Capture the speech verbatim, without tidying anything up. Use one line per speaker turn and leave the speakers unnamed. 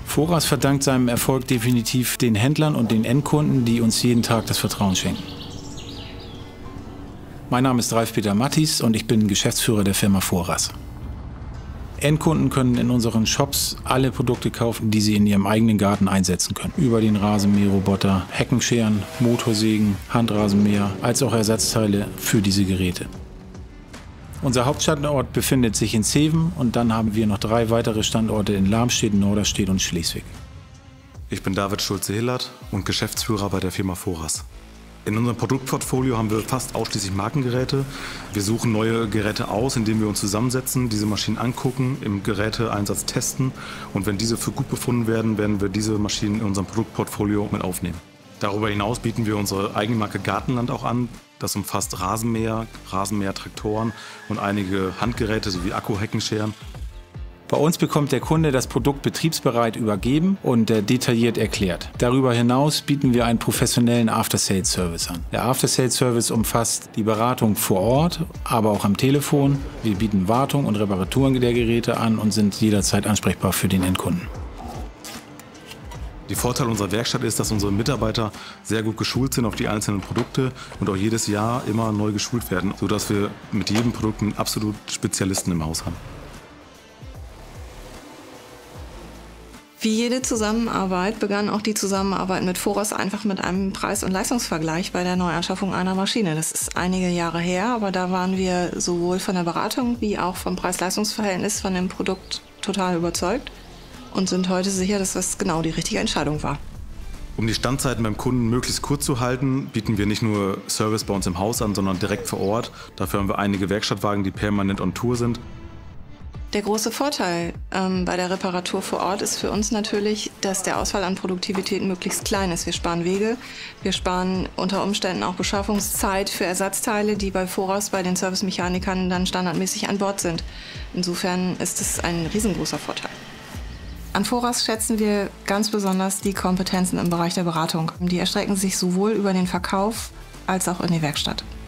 Foras verdankt seinem Erfolg definitiv den Händlern und den Endkunden, die uns jeden Tag das Vertrauen schenken. Mein Name ist Ralf-Peter Mattis und ich bin Geschäftsführer der Firma Foras. Endkunden können in unseren Shops alle Produkte kaufen, die sie in ihrem eigenen Garten einsetzen können. Über den Rasenmäherroboter, Heckenscheren, Motorsägen, Handrasenmäher, als auch Ersatzteile für diese Geräte. Unser Hauptstandort befindet sich in Zeven und dann haben wir noch drei weitere Standorte in Lamstedt, Norderstedt und Schleswig.
Ich bin David Schulze-Hillert und Geschäftsführer bei der Firma Foras. In unserem Produktportfolio haben wir fast ausschließlich Markengeräte. Wir suchen neue Geräte aus, indem wir uns zusammensetzen, diese Maschinen angucken, im Geräteeinsatz testen und wenn diese für gut befunden werden, werden wir diese Maschinen in unserem Produktportfolio mit aufnehmen. Darüber hinaus bieten wir unsere eigene Marke Gartenland auch an. Das umfasst Rasenmäher, Rasenmähertraktoren und einige Handgeräte sowie Akku-Heckenscheren.
Bei uns bekommt der Kunde das Produkt betriebsbereit übergeben und äh, detailliert erklärt. Darüber hinaus bieten wir einen professionellen After-Sales-Service an. Der After-Sales-Service umfasst die Beratung vor Ort, aber auch am Telefon. Wir bieten Wartung und Reparaturen der Geräte an und sind jederzeit ansprechbar für den Endkunden.
Die Vorteil unserer Werkstatt ist, dass unsere Mitarbeiter sehr gut geschult sind auf die einzelnen Produkte und auch jedes Jahr immer neu geschult werden, sodass wir mit jedem Produkt einen absolut Spezialisten im Haus haben.
Wie jede Zusammenarbeit begann auch die Zusammenarbeit mit Foras einfach mit einem Preis- und Leistungsvergleich bei der Neuanschaffung einer Maschine. Das ist einige Jahre her, aber da waren wir sowohl von der Beratung wie auch vom Preis-Leistungs-Verhältnis von dem Produkt total überzeugt und sind heute sicher, dass das genau die richtige Entscheidung war.
Um die Standzeiten beim Kunden möglichst kurz zu halten, bieten wir nicht nur Service bei uns im Haus an, sondern direkt vor Ort. Dafür haben wir einige Werkstattwagen, die permanent on Tour sind.
Der große Vorteil ähm, bei der Reparatur vor Ort ist für uns natürlich, dass der Ausfall an Produktivität möglichst klein ist. Wir sparen Wege, wir sparen unter Umständen auch Beschaffungszeit für Ersatzteile, die bei Foras, bei den Servicemechanikern dann standardmäßig an Bord sind. Insofern ist es ein riesengroßer Vorteil. An Foras schätzen wir ganz besonders die Kompetenzen im Bereich der Beratung. Die erstrecken sich sowohl über den Verkauf als auch in die Werkstatt.